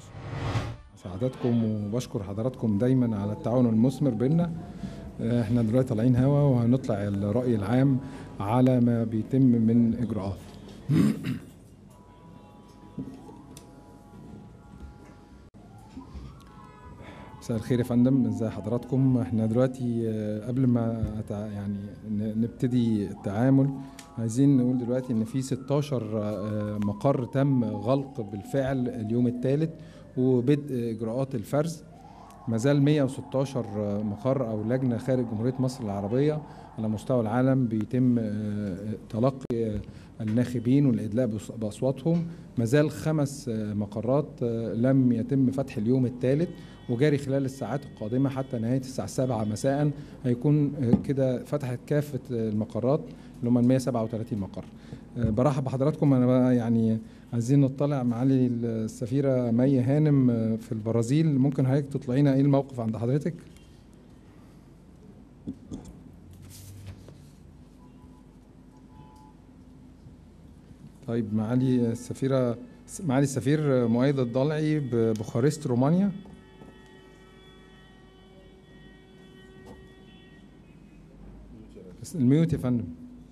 سعادتكم وبشكر حضراتكم دايما على التعاون المثمر بيننا. احنا دلوقتي طالعين هوا وهنطلع الرأي العام على ما بيتم من إجراءات. مساء الخير يا فندم، ازي حضراتكم؟ احنا دلوقتي قبل ما يعني نبتدي التعامل عايزين نقول دلوقتي ان في 16 مقر تم غلق بالفعل اليوم الثالث وبدء اجراءات الفرز. ما زال 116 مقر او لجنه خارج جمهوريه مصر العربيه على مستوى العالم بيتم تلقي الناخبين والادلاء باصواتهم. ما زال 5 مقرات لم يتم فتح اليوم الثالث، وجاري خلال الساعات القادمه حتى نهايه الساعه 7 مساء هيكون كده فتحت كافه المقرات اللي هم 137 مقر. برحب بحضراتكم. انا يعني عايزين نطلع معالي السفيره مي هانم في البرازيل، ممكن حضرتك تطلعينا ايه الموقف عند حضرتك؟ طيب معالي السفير مؤيد الضلعي ببوخارست رومانيا. الميوت يا فندم.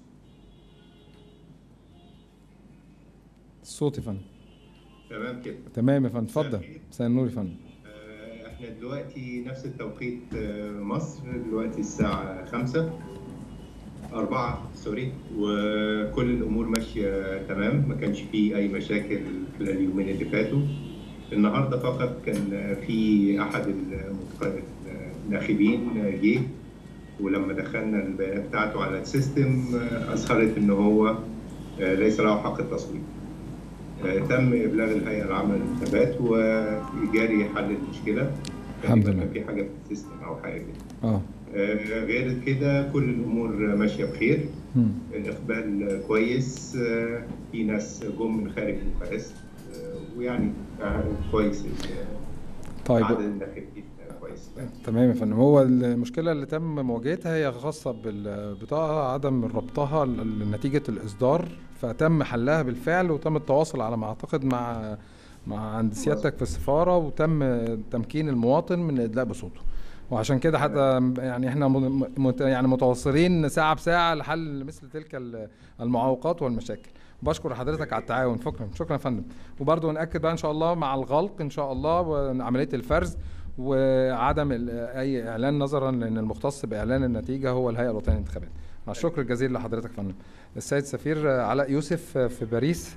الصوت يا فندم. تمام كده. تمام يا فندم، اتفضل. مساء النور يا فندم. احنا دلوقتي نفس التوقيت مصر، دلوقتي الساعة 5 4 سوري، وكل الأمور ماشية تمام، ما كانش فيه أي مشاكل خلال اليومين اللي فاتوا. النهارده فقط كان في أحد الناخبين جه، ولما دخلنا البيانات بتاعته على السيستم أظهرت إن هو ليس له حق التصويت. تم ابلاغ الهيئه العامه للانتخابات وجاري حل المشكله. الحمد لله. كان في حاجه في السيستم او حاجه كده. غير كده كل الامور ماشيه بخير. الاقبال كويس، في ناس جم من خارج بوخارست، ويعني كويس. طيب عدد الناخبين كويس. تمام يا فندم. هو المشكله اللي تم مواجهتها هي خاصه بالبطاقه، عدم ربطها لنتيجه الاصدار، فتم حلها بالفعل وتم التواصل على ما اعتقد مع عند سيادتك في السفاره، وتم تمكين المواطن من الادلاء بصوته. وعشان كده حتى يعني احنا يعني متواصلين ساعه بساعه لحل مثل تلك المعوقات والمشاكل. بشكر حضرتك على التعاون. شكرا يا فندم. وبرضه ناكد بقى ان شاء الله مع الغلق ان شاء الله وعمليه الفرز وعدم اي اعلان نظرا لان المختص باعلان النتيجه هو الهيئه الوطنيه للانتخابات. مع الشكر الجزيل لحضرتك يا فندم. السيد سفير علاء يوسف في باريس.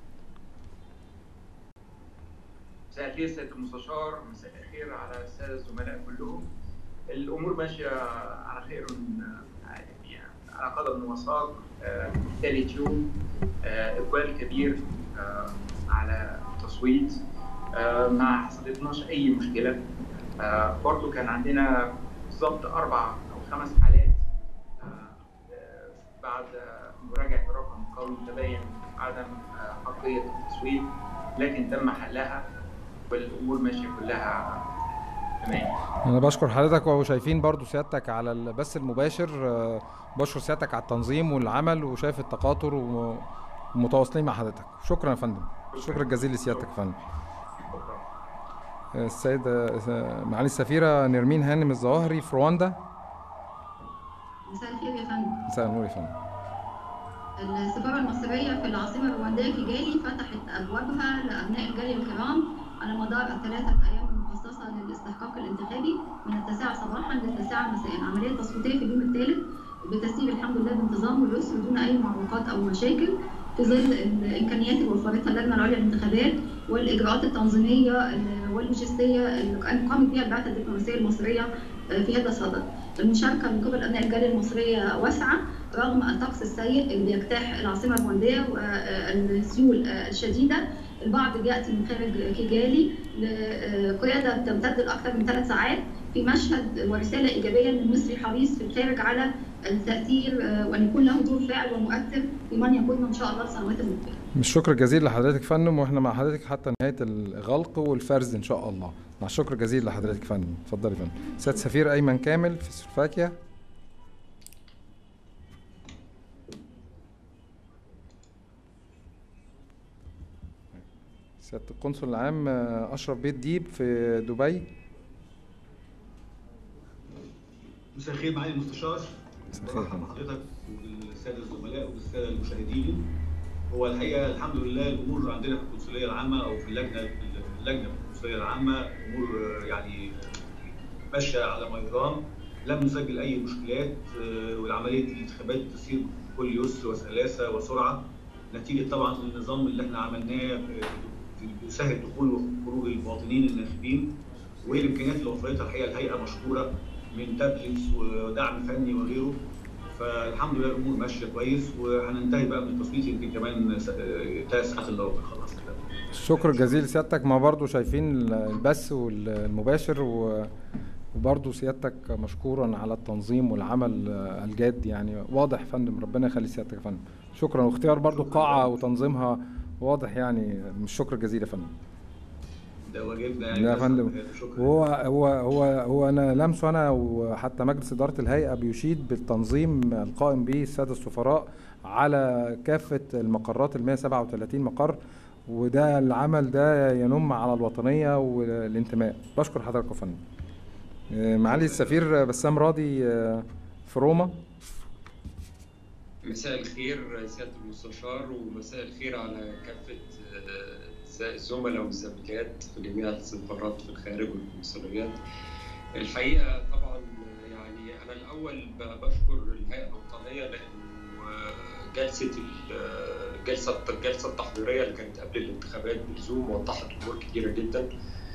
مساء الخير سيد المستشار، مساء الخير على الساده الزملاء كلهم. الامور ماشيه على خير، يعني على قدم وساق. ثالث يوم اقبال كبير على التصويت، ما حصلتناش اي مشكله. برضو كان عندنا بالظبط 4 أو 5 حالات بعد مراجعه الرقم قوي تبين عدم حقيه التصويت، لكن تم حلها والامور ماشيه كلها تمام. انا بشكر حضرتك، وشايفين برضو سيادتك على البث المباشر. بشكر سيادتك على التنظيم والعمل، وشايف التقاطر ومتواصلين مع حضرتك. شكرا يا فندم. الشكر الجزيل لسيادتك يا فندم. السيدة معالي السفيرة نرمين هانم الظواهري في رواندا. مساء الخير يا فندم. مساء النور يا فندم. السفارة المصرية في العاصمة الرواندية كيجالي فتحت أبوابها لأبناء الجالية الكرام على مدار ال3 أيام المخصصة للاستحقاق الانتخابي من 9 صباحا ل9 مساء. عملية تصويتية في اليوم الثالث بتسير الحمد لله بانتظام ويسر دون أي معوقات أو مشاكل، في ظل الإمكانيات اللي وفرتها اللجنة العليا للانتخابات والإجراءات التنظيمية واللوجستية اللي قامت بها البعثة الدبلوماسية المصرية في هذا الصدد. المشاركة من قبل أبناء الجالية المصرية واسعة رغم الطقس السيء اللي بيجتاح العاصمة الرواندية والسيول الشديدة. البعض يأتي من خارج كيجالي لقيادة تمتد لأكثر من 3 ساعات في مشهد ورسالة إيجابية من المصري حريص في الخارج على التأثير وأن يكون له دور فاعل ومؤثر لمن يقودنا إن شاء الله السنوات المقبلة. الشكر الجزيل لحضرتك يا فندم، واحنا مع حضرتك حتى نهاية الغلق والفرز إن شاء الله. مع الشكر الجزيل لحضرتك يا فندم. اتفضلي يا فندم. سيادة السفير أيمن كامل في سلوفاكيا. سيادة القنصل العام أشرف بيت ديب في دبي. مساء الخير معالي المستشار. برحب بحضرتك والساده الزملاء والساده المشاهدين. هو الحقيقه الحمد لله الامور عندنا في القنصليه العامه او في اللجنه في القنصليه العامه امور يعني ماشيه على ما يرام، لم نسجل اي مشكلات، والعمليه الانتخابات تسير بكل يسر وسلاسه وسرعه نتيجه طبعا النظام اللي احنا عملناه بيسهل دخول وخروج المواطنين الناخبين، والامكانيات اللي وفرتها الحقيقه الهيئه مشكوره من تابلتس ودعم فني وغيره. فالحمد لله الامور ماشيه كويس، وهننتهي بقى من التصويت يمكن كمان 3 ساعات الا ربع خلاص كده. الشكر الجزيل لسيادتك. ما برضو شايفين البث والمباشر، وبرضو سيادتك مشكورا على التنظيم والعمل الجاد، يعني واضح فندم. ربنا يخلي سيادتك يا فندم. شكرا. واختيار برضو قاعه وتنظيمها واضح، يعني مش شكر جزيل يا فندم. ده واجبنا يعني يا فندم. شكرا. هو انا لمسه انا وحتى مجلس اداره الهيئه بيشيد بالتنظيم القائم به الساده السفراء على كافه المقرات ال 137 مقر، وده العمل ده ينم على الوطنيه والانتماء. بشكر حضرتك يا فندم. معالي السفير بسام راضي في روما. مساء الخير سيادة المستشار، ومساء الخير على كافة الزملاء والزميلات في جميع السفارات في الخارج والقنصليات. الحقيقة طبعا يعني أنا الأول بشكر الهيئة الوطنية لأنه الجلسة التحضيرية اللي كانت قبل الانتخابات بالزوم وضحت أمور كتيرة جدا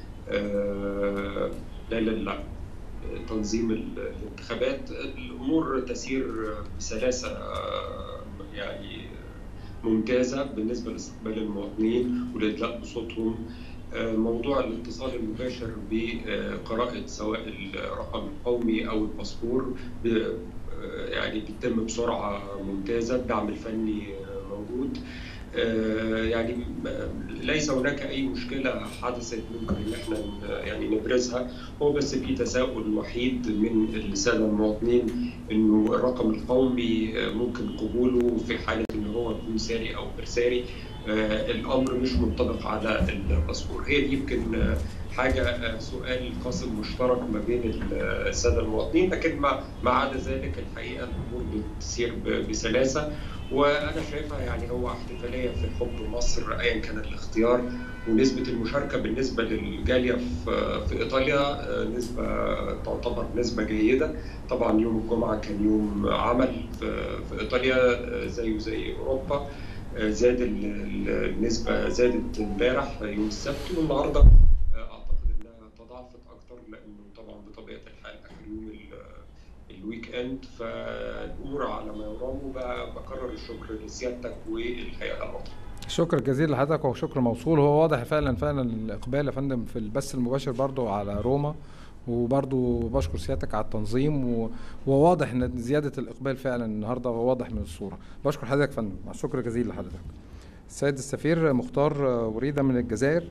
تنظيم الانتخابات. الأمور تسير بسلاسة يعني ممتازة بالنسبة لاستقبال المواطنين والإدلاء بصوتهم. موضوع الاتصال المباشر بقراءة سواء الرقم القومي أو الباسبور يعني بيتم بسرعة ممتازة. الدعم الفني موجود، يعني ليس هناك أي مشكلة حدثت ممكن إن احنا يعني نبرزها. هو بس في تساؤل وحيد من السادة المواطنين إنه الرقم القومي ممكن قبوله في حالة إن هو يكون ساري أو برساري. الأمر مش منطبق على الباسبور. هي دي يمكن حاجة سؤال قاسم مشترك ما بين السادة المواطنين، لكن ما عدا ذلك الحقيقة الأمور بتسير بسلاسة. وأنا شايفها يعني هو احتفالية في حب مصر أيا كان الاختيار. ونسبة المشاركة بالنسبة للجالية في إيطاليا نسبة تعتبر نسبة جيدة. طبعا يوم الجمعة كان يوم عمل في إيطاليا زيه زي أوروبا. زاد النسبة زادت امبارح يوم السبت، والنهارده أعتقد إنها تضاعفت أكتر لأنه طبعا بطبيعة الحال آخر يوم الويك اند. فالامور على ما يرام، وبكرر الشكر لسيادتك والهيئه الوطنيه. شكر جزيل لحضرتك، وشكر موصول. هو واضح فعلا الاقبال يا فندم في البث المباشر برضو على روما، وبرضو بشكر سيادتك على التنظيم، وواضح ان زياده الاقبال فعلا النهارده واضح من الصوره. بشكر حضرتك يا فندم، مع شكر جزيل لحضرتك. السيد السفير مختار وريده من الجزائر.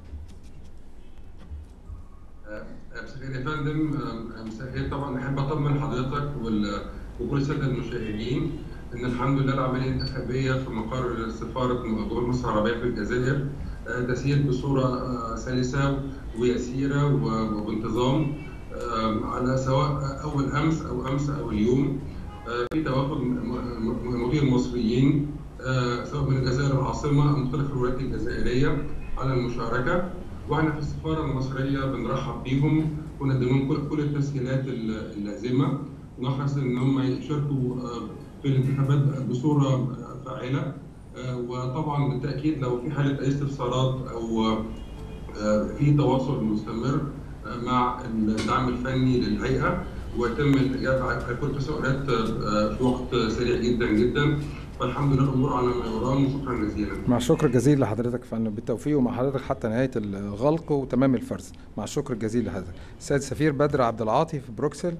مساء الخير يا فندم. مساء الخير. طبعا احب اطمن حضرتك وكل الساده المشاهدين ان الحمد لله العمليه الانتخابيه في مقر سفاره جمهوريه مصر العربيه في الجزائر تسير بصوره سلسه ويسيره وبانتظام، على سواء اول امس او اليوم. في توافد مواطنين مصريين سواء من الجزائر العاصمه او مختلف الولايات الجزائريه على المشاركه، واحنا في السفاره المصريه بنرحب بيهم وندي لهم كل التسهيلات اللازمه، ونحرص ان هم يشاركوا في الانتخابات بصوره فاعله. وطبعا بالتاكيد لو في حاله اي استفسارات او في تواصل مستمر مع الدعم الفني للهيئه، ويتم الاجابه على كل التساؤلات في وقت سريع جدا جدا. فالحمد لله الامور على ما يرام، وشكرا جزيلا. مع الشكر الجزيل لحضرتك فندم، بالتوفيق ومع حضرتك حتى نهايه الغلق وتمام الفرز. مع الشكر الجزيل لحضرتك. السيد السفير بدر عبد العاطي في بروكسل.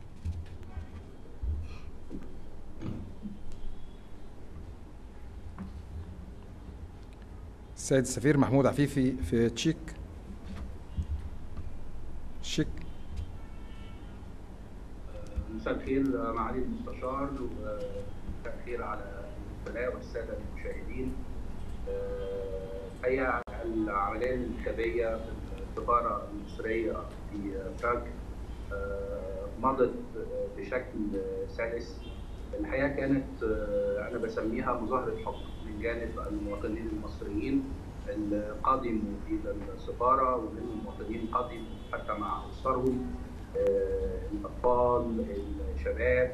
السيد السفير محمود عفيفي في تشيك. مساء الخير معالي المستشار، ومساء الخير على الزملاء والساده المشاهدين. الحقيقه العملية الانتخابية في السفارة المصرية في براغ مضت بشكل سلس. الحقيقة كانت أنا بسميها مظاهرة حب من جانب المواطنين المصريين اللي قدموا إلى السفارة، ومنهم مواطنين قدموا حتى مع أسرهم، الأطفال، الشباب،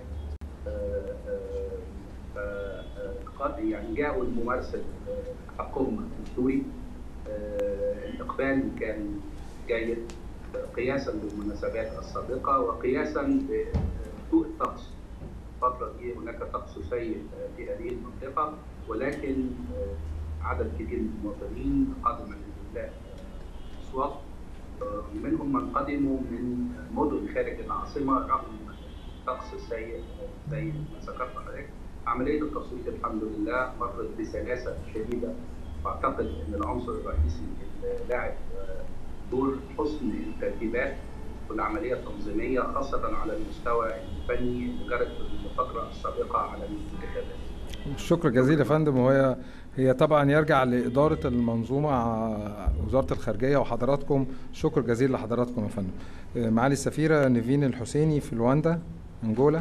يعني جاءوا لممارسة حقهم الدستوري. الإقبال كان جيد قياسا بالمناسبات السابقة وقياسا بسوء الطقس. الفترة دي هناك طقس سيء في هذه المنطقة، ولكن عدد كبير من المواطنين قدم للإدلاء أصوات، منهم من قدموا من مدن خارج العاصمة رغم الطقس السيء زي ما ذكرت حضرتك. عملية التصويت الحمد لله مرت بسلاسة شديدة، واعتقد ان العنصر الرئيسي اللي لعب دور حسن الترتيبات والعملية التنظيمية خاصة على المستوى الفني اللي جرت في الفترة السابقة على الانتخابات. شكرا جزيلا يا فندم. وهي طبعا يرجع لإدارة المنظومة وزارة الخارجية وحضراتكم. شكر جزيل لحضراتكم يا فندم. معالي السفيرة نيفين الحسيني في لواندا أنجولا.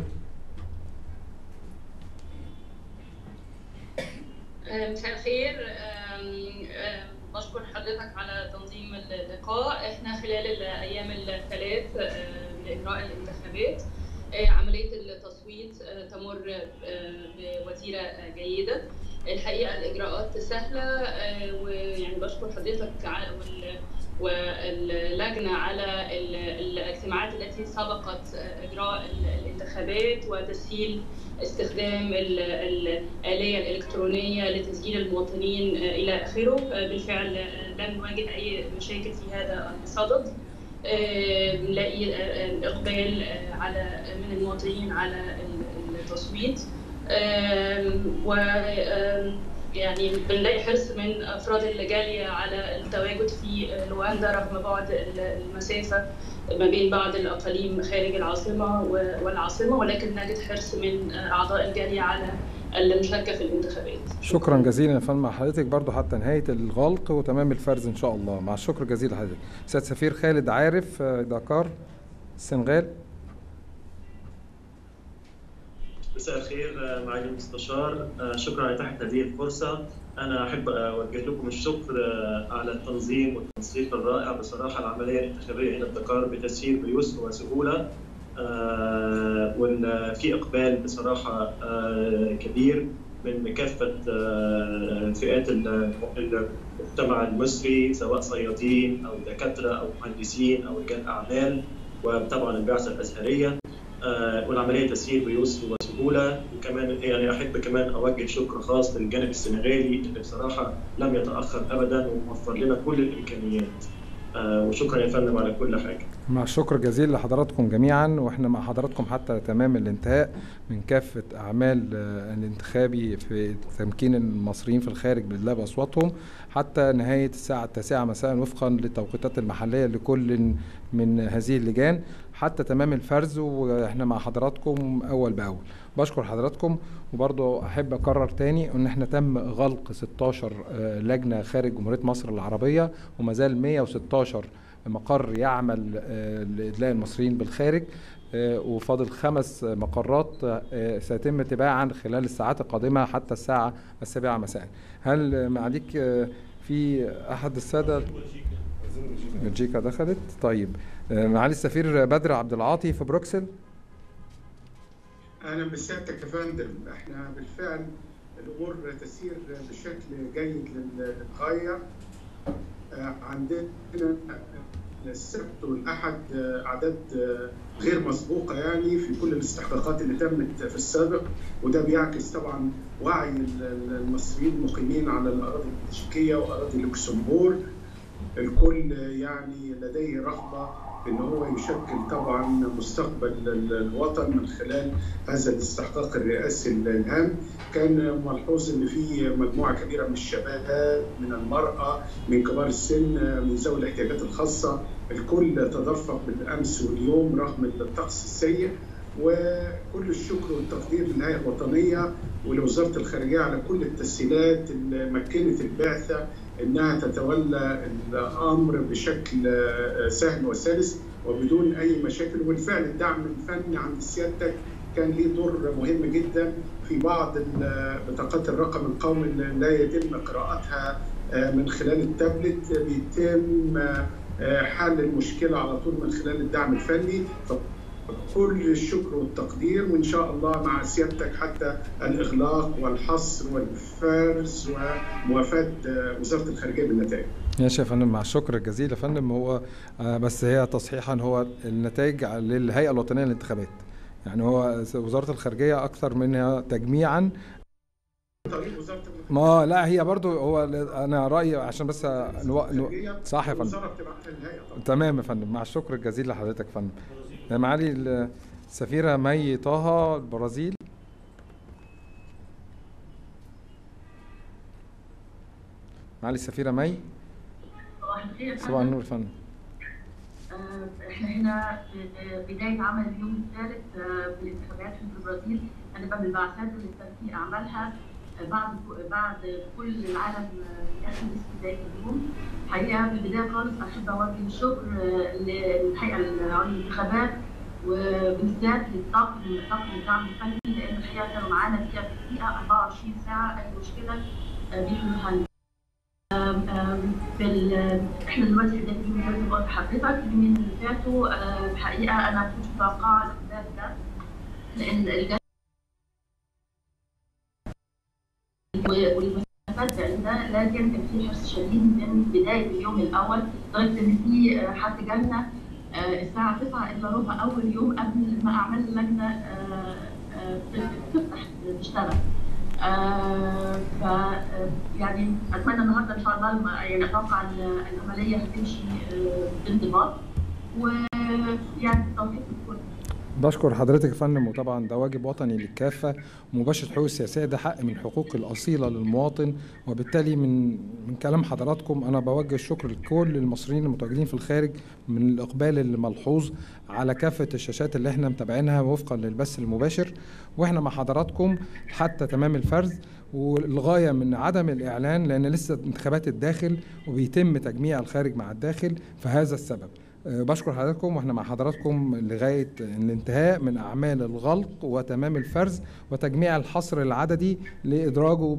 مساء الخير. بشكر حضرتك على تنظيم اللقاء. احنا خلال الايام الثلاث لاجراء الانتخابات عمليه التصويت تمر بوتيره جيده. الحقيقه الاجراءات سهله، ويعني بشكر حضرتك واللجنه على الاجتماعات التي سبقت اجراء الانتخابات وتسهيل استخدام الآلية الإلكترونية لتسجيل المواطنين إلى آخره. بالفعل لم نواجه أي مشاكل في هذا الصدد. نلاقي إقبال من المواطنين على التصويت، و يعني بنلاقي حرص من أفراد الجالية على التواجد في لواندا رغم بعد المسافة ما بين بعض الأقاليم خارج العاصمة والعاصمة، ولكن نجد حرص من أعضاء الجالية على المشاركة في الانتخابات. شكرا جزيلا يا فندم. مع حضرتك برضو حتى نهاية الغلق وتمام الفرز إن شاء الله. مع الشكر جزيل لحضرتك. سيد سفير خالد عارف دكار السنغال. مساء الخير معالي المستشار، شكرا على إتاحة هذه الفرصة. أنا أحب أوجه لكم الشكر على التنظيم والتنسيق الرائع. بصراحة العملية الانتخابية هنا بدكار بتسيير بيسر وسهولة، وفي إقبال بصراحة كبير من كافة فئات المجتمع المصري، سواء صيادين أو دكاترة أو مهندسين أو رجال أعمال، وطبعا البعثة الأزهرية. والعملية تسيير بيسر وسهولة. وكمان يعني أحب كمان أوجه شكر خاص للجانب السنغالي اللي بصراحة لم يتأخر أبدا ووفر لنا كل الإمكانيات. وشكرا يا فندم على كل حاجة. مع الشكر جزيل لحضراتكم جميعا، واحنا مع حضراتكم حتى تمام الانتهاء من كافة أعمال الانتخابي في تمكين المصريين في الخارج بالإدلاء بأصواتهم حتى نهاية الساعة 9 مساء وفقا للتوقيتات المحلية لكل من هذه اللجان حتى تمام الفرز، واحنا مع حضراتكم أول بأول. بشكر حضراتكم. وبرضو أحب أكرر تاني أن احنا تم غلق 16 لجنة خارج جمهورية مصر العربية، وما زال 116 مقر يعمل لإدلاء المصريين بالخارج، وفاضل 5 مقرات سيتم تباعا خلال الساعات القادمة حتى الساعة 7 مساء. هل معليك في أحد السادة؟ بلجيكا دخلت. طيب معالي السفير بدر عبد العاطي في بروكسل. أهلا بسيادتك يا فندم. احنا بالفعل الأمور تسير بشكل جيد للغاية. عندنا السبت والأحد أعداد غير مسبوقة يعني في كل الاستحقاقات اللي تمت في السابق، وده بيعكس طبعا وعي المصريين المقيمين على الأراضي البلجيكية وأراضي لوكسمبورغ. الكل يعني لديه رغبة إن هو يشكل طبعا مستقبل الوطن من خلال هذا الاستحقاق الرئاسي الهام. كان ملحوظ إن في مجموعة كبيرة من الشباب، من المرأة، من كبار السن، من ذوي الاحتياجات الخاصة، الكل تدفق بالأمس واليوم رغم الطقس السيء. وكل الشكر والتقدير للهيئة الوطنية ولوزارة الخارجية على كل التسهيلات اللي مكنت البعثة انها تتولى الامر بشكل سهل وسلس وبدون اي مشاكل. وبالفعل الدعم الفني عند سيادتك كان ليه دور مهم جدا في بعض بطاقات الرقم القومي اللي لا يتم قراءتها من خلال التابلت، بيتم حل المشكله على طول من خلال الدعم الفني. كل الشكر والتقدير، وان شاء الله مع سيادتك حتى الاغلاق والحصر والفرز وموافاه وزاره الخارجيه بالنتائج. ماشي يا فندم، مع الشكر الجزيل يا فندم. هو بس هي تصحيحا، هو النتائج للهيئه الوطنيه للانتخابات، يعني هو وزاره الخارجيه اكثر منها تجميعا. ما لا هي برضو هو انا رايي عشان بس صح يا فندم. تمام يا فندم، مع الشكر الجزيل لحضرتك يا فندم. معالي السفيره مي طه البرازيل. معالي السفيره مي. صباح الخير. صباح النور يا فندم. احنا هنا في بدايه عمل اليوم الثالث في الانتخابات في البرازيل، هنبقى من البعثات اللي تم في اعمالها بعد كل العالم يأتي بدايه اليوم. حقيقه في البدايه خالص احب اوجه الشكر للهيئه العليا للانتخابات وبالذات للطاقم الدعم الفني، لان الحقيقه كانوا معانا فيها في الدقيقه 24 ساعه اي مشكله بيحلوها. احنا دلوقتي في بدايه اليوم زي ما قلت لحضرتك. اليومين اللي فاتوا الحقيقه انا ما كنتش متوقعه الاقبال ده، لان والمسافات بعيده، لكن كان في حرص شديد من بدايه اليوم الاول، لدرجه ان في حد جالنا الساعه 9 الا ربع اول يوم قبل ما اعمال اللجنه تفتح تشتغل. يعني اتمنى النهارده ان شاء الله، يعني اتوقع العمليه هتمشي بانضباط، ويعني التوفيق للكل. بشكر حضرتك يا فندم، وطبعا ده واجب وطني للكافه. ومباشره الحقوق السياسيه ده حق من الحقوق الاصيله للمواطن، وبالتالي من كلام حضراتكم انا بوجه الشكر لكل المصريين المتواجدين في الخارج من الاقبال الملحوظ على كافه الشاشات اللي احنا متابعينها وفقا للبث المباشر، واحنا مع حضراتكم حتى تمام الفرز، والغايه من عدم الاعلان لان لسه انتخابات الداخل وبيتم تجميع الخارج مع الداخل، فهذا السبب. بشكر حضراتكم، واحنا مع حضراتكم لغايه الانتهاء من اعمال الغلق وتمام الفرز وتجميع الحصر العددي لادراجه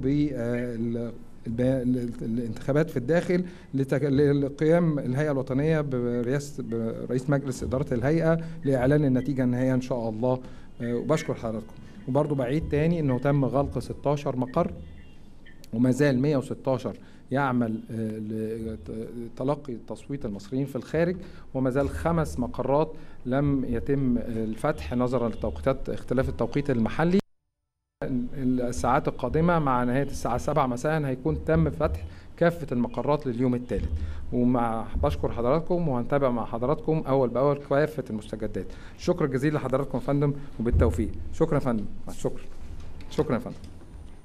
بالانتخابات في الداخل لقيام الهيئه الوطنيه برئيس مجلس اداره الهيئه لاعلان النتيجه النهائيه ان شاء الله. وبشكر حضراتكم. وبرضه بعيد تاني انه تم غلق 16 مقر وما زال 116 يعمل لتلقي تصويت المصريين في الخارج، وما زال 5 مقرات لم يتم الفتح نظرا لتوقيتات اختلاف التوقيت المحلي. الساعات القادمة مع نهاية الساعة 7 مساء هيكون تم فتح كافة المقرات لليوم الثالث. بشكر حضراتكم وهنتابع مع حضراتكم أول بأول كافة المستجدات. شكرا جزيلا لحضراتكم يا فندم وبالتوفيق. شكرا يا فندم. شكرا يا فندم.